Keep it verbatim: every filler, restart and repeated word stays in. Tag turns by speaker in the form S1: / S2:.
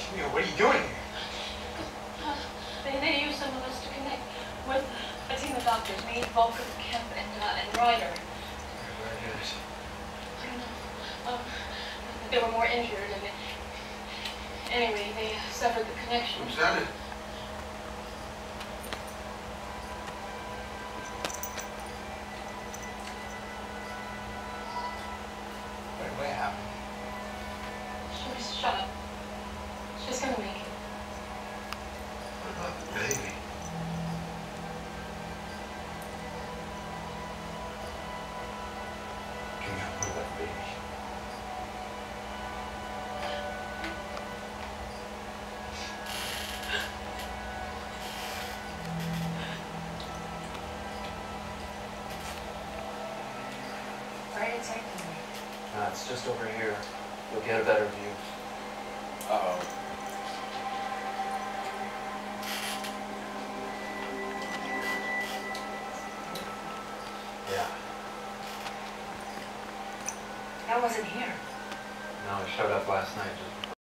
S1: Camille, what are you doing here?
S2: Uh, they, they used some of us to connect with a team of doctors, me, Volker, Kemp, and, uh, and Ryder.
S1: Where is it?
S2: I don't know. Um, they were more injured, and they, anyway, they severed the connection.
S1: Who's that? It? Wait, what happened?
S2: She was shot. She's gonna make it.
S1: What about the baby? Camille, what about the baby?
S2: Where are you taking me?
S3: Uh, it's just over here. You'll get a better view.
S1: Uh-oh.
S3: Yeah.
S2: That wasn't here.
S3: No, it showed up last night just